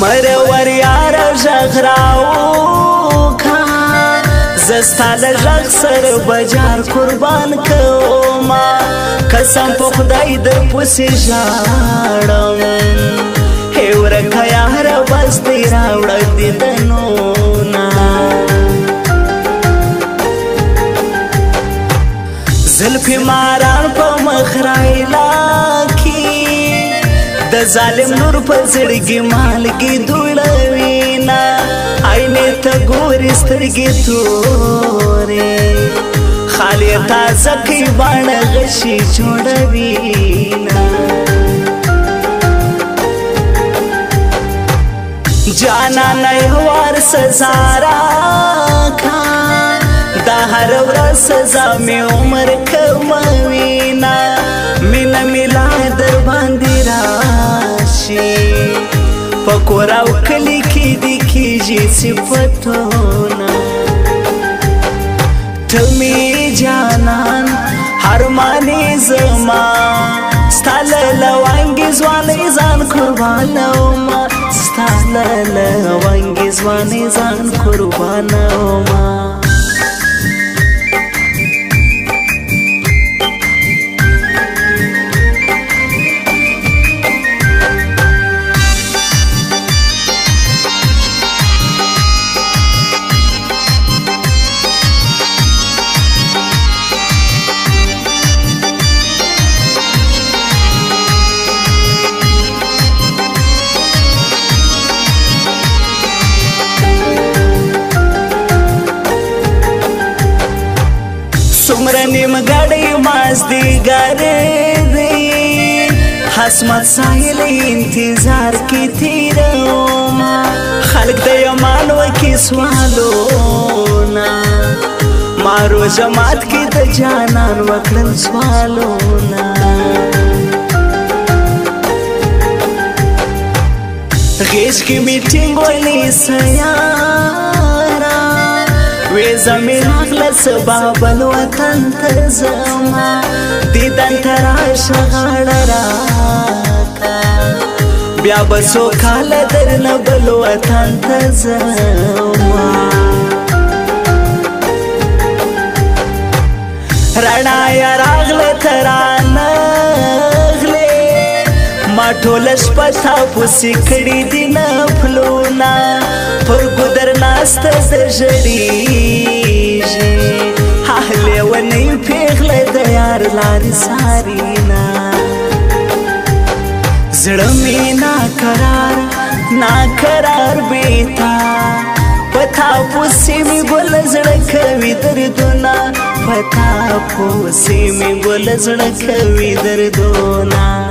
مرور یار ژغراو کا زستا د ژغ سر بجار قربان کوما قسم په خدای در پسې ژاړم هی ورکه یاره بس دی راوړه دیدنونه زلفې ماران په مخ رایلاکي د ظالم نور په زړګي مالګي دوړوينا عینې ته ګورې سترګې تورې خالي تازه کوي باڼه غشي جوړوينا جانانه یو وار سزا راکړه دا هر ورځ سزا مې عمر کموينا مینه ملا در باندې راشي په کور او کلي کې دې کېږي صفتونه ته مې جانان هرمانې زما ستا له لونګې ځوانۍ ځان قربانومه ستا له لونګې ځوانۍ ځان قربانومه سمره نیم گاڑی مازدیگر دی حسمت ساحل انتظار کی تیروما خلق د یمان و کی سوالونا مارو جماعت کی د جانان وکړل سوالونا غیش کی میټینګ ولې سیارا وی زمین اخلص بابل وطن تزما دیدن تراش غاڑ راکا بیا بسو کال در نبل وطن تزما رنا یا راغل ترانغلی ما ټولش پتا پوسی کړي دي نفلونا پر ګدر ناست زړیږي حاله ونی پیغله د یار لارې سارینا زړه مې ناقرار بیتا پتا پوسی می ګل زړه کوي دردونه پتا پوسی می ګل زړه کوي دردونه